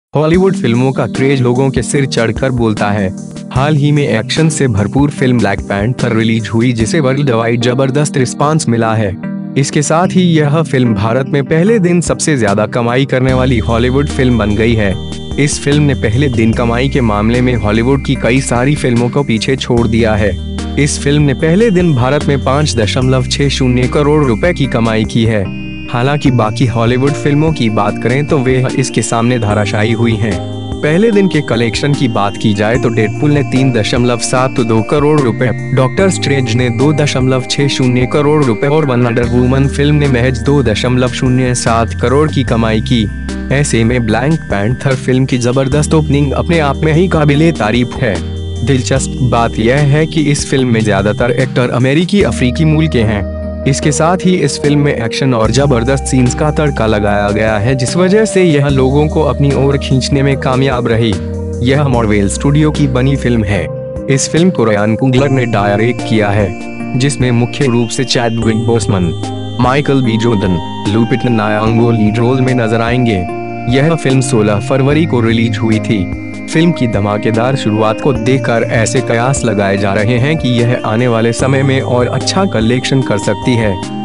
Hollywood फिल्मों का craze लोगों के सिर चढ़कर बोलता है। हाल ही में एक्शन से भरपूर फिल्म ब्लैक पैंथर रिलीज हुई, जिसे वर्ल्ड वाइड जबरदस्त रिस्पांस मिला है। इसके साथ ही यह फिल्म भारत में पहले दिन सबसे ज्यादा कमाई करने वाली हॉलीवुड फिल्म बन गई है। इस फिल्म ने पहले दिन कमाई के मामले में हॉलीवुड की कई सारी फिल्मों को पीछे छोड़ दिया है। इस फिल्म ने पहले दिन भारत में 5.60 करोड़ रुपए की कमाई की है। हालांकि बाकी हॉलीवुड फिल्मों की बात करें तो वे इसके सामने धराशायी हुई हैं। पहले दिन के कलेक्शन की बात की जाए तो डेडपूल ने 3.72 करोड़ रुपए, डॉक्टर स्ट्रेंज ने 2.60 करोड़ रुपए और वंडर वुमन फिल्म ने महज 2.07 करोड़ की कमाई की। ऐसे में ब्लैक पैंथर फिल्म की जबरदस्त ओपनिंग अपने आप में ही काबिले तारीफ है। दिलचस्प बात यह है कि इस फिल्म में ज्यादातर एक्टर अमेरिकी अफ्रीकी मूल के हैं। इसके साथ ही इस फिल्म में एक्शन और जबरदस्त सीन्स का तड़का लगाया गया है, जिस वजह से यह लोगों को अपनी ओर खींचने में कामयाब रही। यह मार्वेल स्टूडियो की बनी फिल्म है। इस फिल्म को रायन कुगलर ने डायरेक्ट किया है, जिसमें मुख्य रूप से Chadwick Boseman, Michael B Jordan, Lupita Nyong'o lead role में नजर आएंगे। यह फिल्म 16 फरवरी को रिलीज हुई थी। फिल्म की धमाकेदार शुरुआत को देखकर ऐसे कयास लगाए जा रहे हैं कि यह आने वाले समय में और अच्छा कलेक्शन कर सकती है।